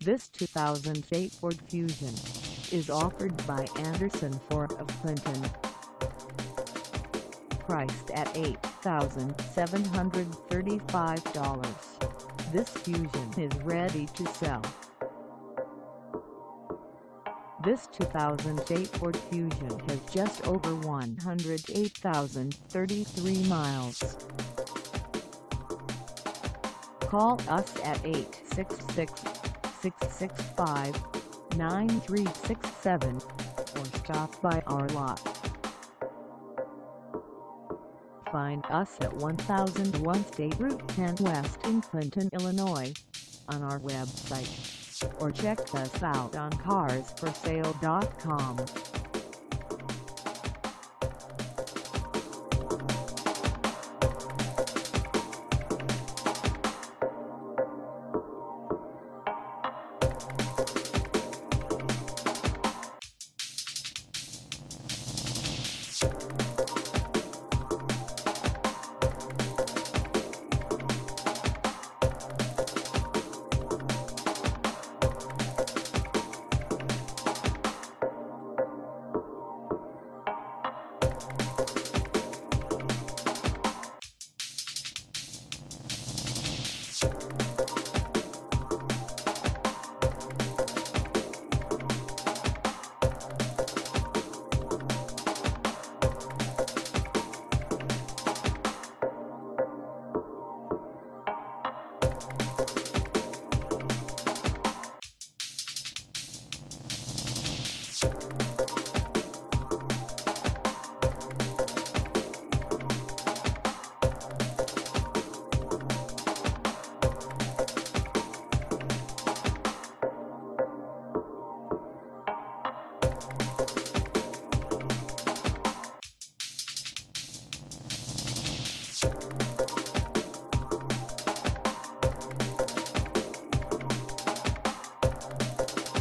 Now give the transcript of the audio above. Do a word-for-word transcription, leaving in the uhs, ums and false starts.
This two thousand eight Ford Fusion is offered by Anderson Ford of Clinton. Priced at eight thousand seven hundred thirty-five dollars, this Fusion is ready to sell. This two thousand eight Ford Fusion has just over one hundred eight thousand thirty-three miles. Call us at eight six six, six six five, nine three six seven or stop by our lot. Find us at one thousand one State Route ten West in Clinton, Illinois, on our website, or check us out on cars for sale dot com. You